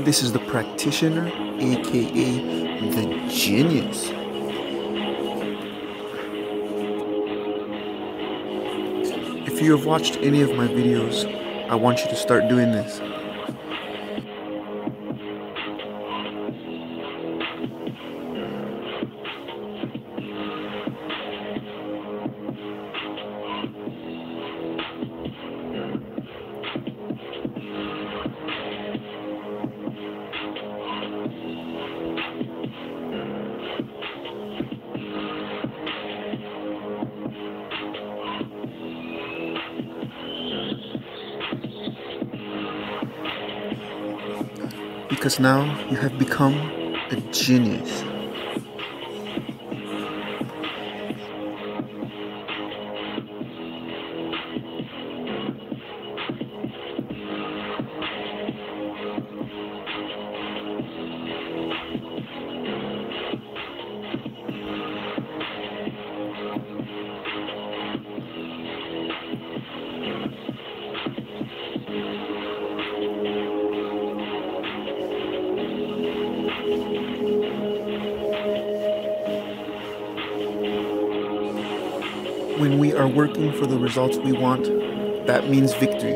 This is the practitioner, aka the genius. If you have watched any of my videos, I want you to start doing this. Because now you have become a genius. When we are working for the results we want, that means victory.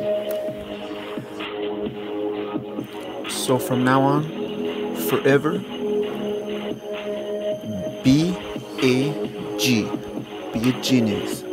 So from now on, forever, be a G. Be a genius.